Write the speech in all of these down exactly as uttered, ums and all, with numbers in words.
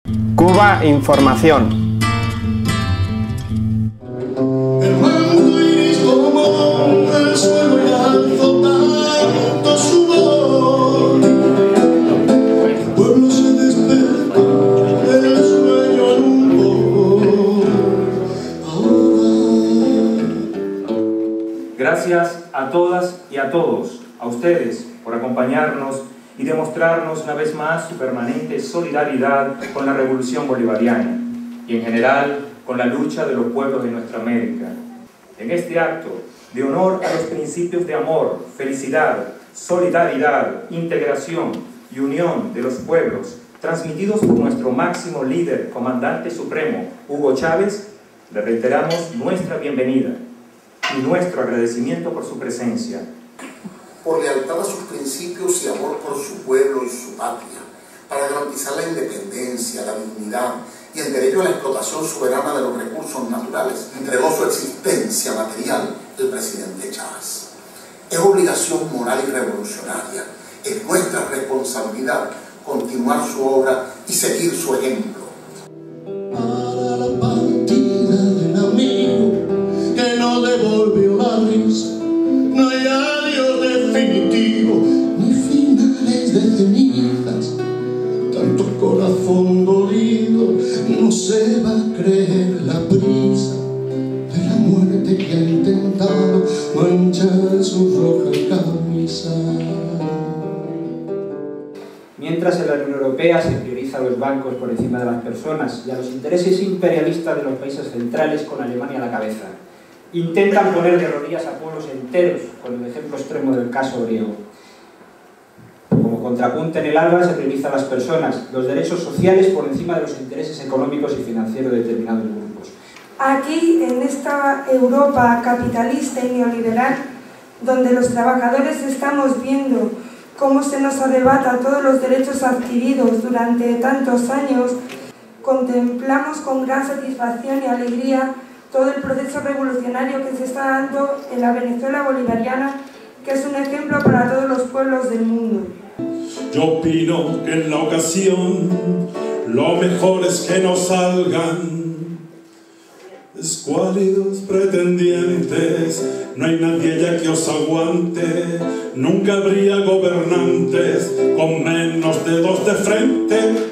Cuba Información. Gracias a todas y a todos, a ustedes, por acompañarnos y demostrarnos una vez más su permanente solidaridad con la Revolución Bolivariana y en general con la lucha de los pueblos de nuestra América. En este acto de honor a los principios de amor, felicidad, solidaridad, integración y unión de los pueblos, transmitidos por nuestro máximo líder, comandante supremo, Hugo Chávez, le reiteramos nuestra bienvenida y nuestro agradecimiento por su presencia. Por lealtad a sus principios y amor por su pueblo y su patria, para garantizar la independencia, la dignidad y el derecho a la explotación soberana de los recursos naturales, entregó su existencia material el presidente Chávez. Es obligación moral y revolucionaria, es nuestra responsabilidad continuar su obra y seguir su ejemplo. Para la partida del amigo que no devolvió la risa, no hay adiós definitivo, ni finales de cenizas. Tanto corazón dolido no se va a creer la prisa de la muerte que ha intentado manchar su roja camisa. Mientras en la Unión Europea se prioriza a los bancos por encima de las personas y a los intereses imperialistas de los países centrales con Alemania a la cabeza, intentan poner de rodillas a pueblos enteros, con el ejemplo extremo del caso griego. Como contrapunto en el ALBA se prioriza a las personas, los derechos sociales por encima de los intereses económicos y financieros de determinados grupos. Aquí, en esta Europa capitalista y neoliberal, donde los trabajadores estamos viendo cómo se nos arrebata todos los derechos adquiridos durante tantos años, contemplamos con gran satisfacción y alegría todo el proceso revolucionario que se está dando en la Venezuela bolivariana, que es un ejemplo para todos los pueblos del mundo. Yo opino que en la ocasión lo mejor es que no salgan escuálidos pretendientes, no hay nadie ya que os aguante, nunca habría gobernantes con menos dedos de frente.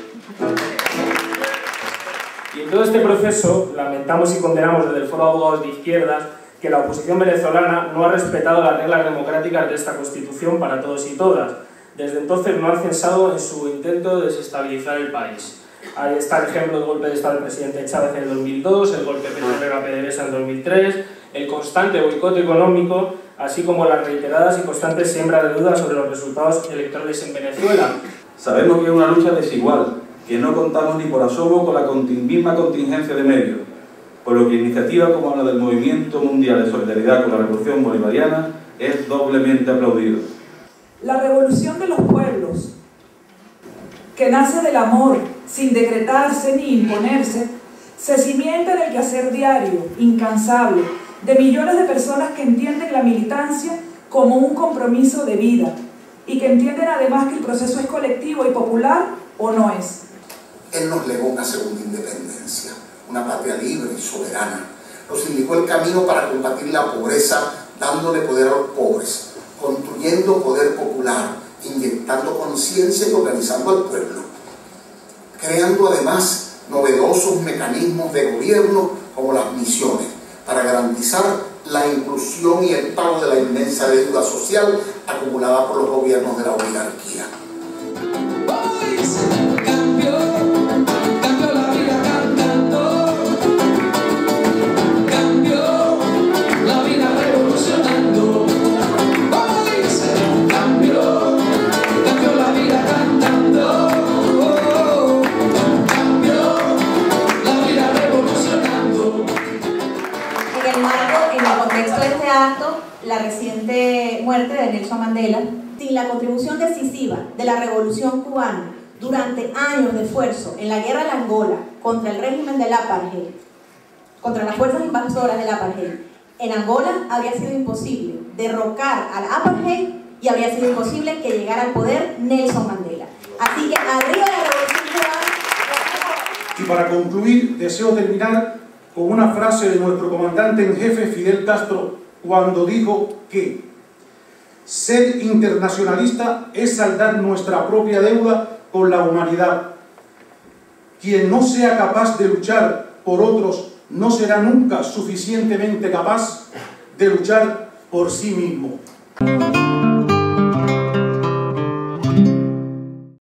Y en todo este proceso lamentamos y condenamos desde el Foro de Abogados de Izquierdas que la oposición venezolana no ha respetado las reglas democráticas de esta Constitución para todos y todas. Desde entonces no ha cesado en su intento de desestabilizar el país. Ahí está el ejemplo del golpe de Estado del presidente Chávez en el dos mil dos, el golpe petrolero a PDVSA en el dos mil tres, el constante boicot económico, así como las reiteradas y constantes siembras de dudas sobre los resultados electorales en Venezuela. Sabemos que es una lucha desigual, que no contamos ni por asomo con la misma contingencia de medios, por lo que iniciativas como la del Movimiento Mundial de Solidaridad con la Revolución Bolivariana es doblemente aplaudido. La revolución de los pueblos, que nace del amor, sin decretarse ni imponerse, se cimienta en el quehacer diario, incansable, de millones de personas que entienden la militancia como un compromiso de vida y que entienden además que el proceso es colectivo y popular o no es. Él nos legó una segunda independencia, una patria libre y soberana. Nos indicó el camino para combatir la pobreza, dándole poder a los pobres, construyendo poder popular, inyectando conciencia y organizando al pueblo, creando además novedosos mecanismos de gobierno como las misiones, para garantizar la inclusión y el pago de la inmensa deuda social acumulada por los gobiernos de la oligarquía. La reciente muerte de Nelson Mandela, sin la contribución decisiva de la revolución cubana durante años de esfuerzo en la guerra de Angola contra el régimen del apartheid, contra las fuerzas invasoras del apartheid, en Angola habría sido imposible derrocar al apartheid y habría sido imposible que llegara al poder Nelson Mandela. Así que arriba la revolución cubana. Y para concluir, deseo terminar con una frase de nuestro comandante en jefe Fidel Castro, cuando dijo que ser internacionalista es saldar nuestra propia deuda con la humanidad. Quien no sea capaz de luchar por otros no será nunca suficientemente capaz de luchar por sí mismo.